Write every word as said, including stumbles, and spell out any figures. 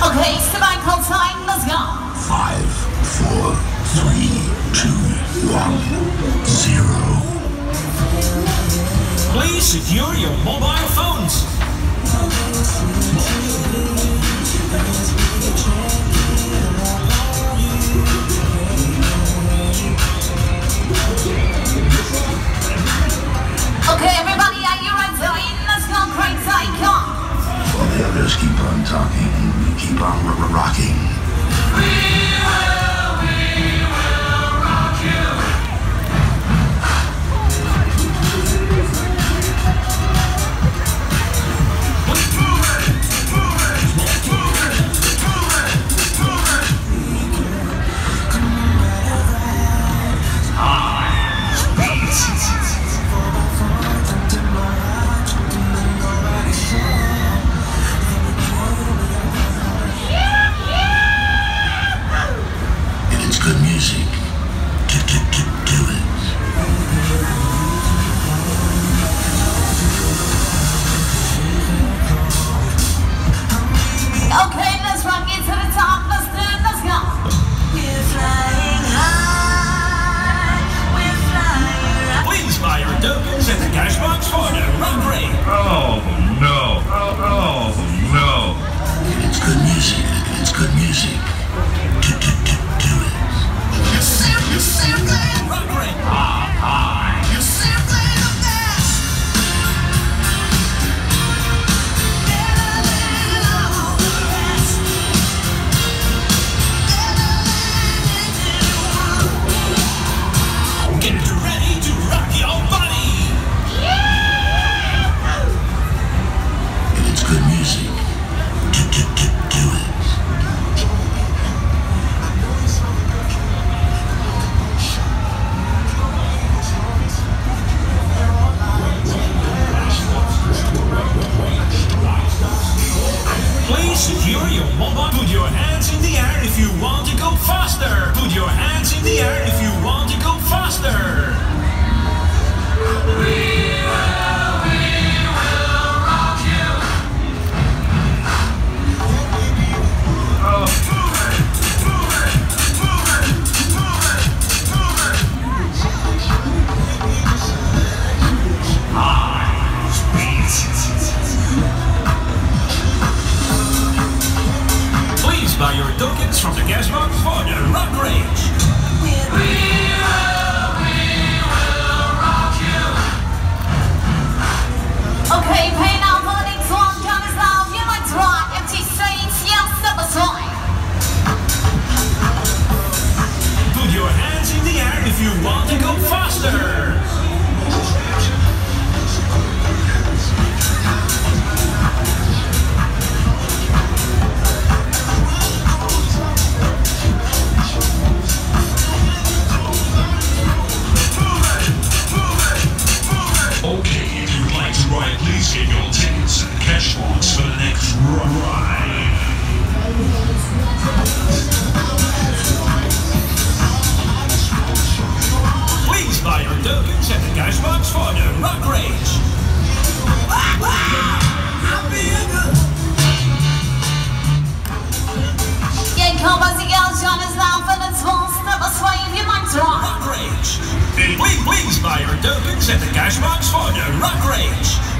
Okay, sabbatical time, let's go. Five, four, three, two, one, zero. Please secure your mobile phones. Okay, everybody, are you ready? Let's go, crazy, come. While the others keep on talking, we keep on r r rocking. We will, we will rock you. Good music. Do, do, do, do it. Okay, let's rock it to the top. Let's do it. Let's go. We're flying high. We're flying high. Please buy your tokens at the cash box for the rock raid. Oh no. Oh, oh no. It's good music. It's good music. Do, do, do, do it. You simply, you simply Rock raid. Ah, ah. You simply the best. Better than all the rest. Better than anyone. Get ready to rock your body. It's good music. Do, do, do, do it. Please secure your mobile. Put your hands in the air if you want to go faster. Put your hands in the air if you want to go faster. We will, we will rock you. Oh. Move it, move it, move it, move it, move it. High speed. Please buy your tokens from the cash box for the rock rage. We will, we will rock you. Okay, pay now for the next one. Count us down. You might try. Empty streets. Yes, step aside. Put your hands in the air if you want to go faster. Okay, if you'd like to ride, please get your tickets at the cash box for the next ride. Please buy your tokens at the cash box for the rock rage. Yeah, come on, girls, join us now for the twelve step aside. You might try. Rock rage. Please, please buy your tokens at the cash box for the rock rage.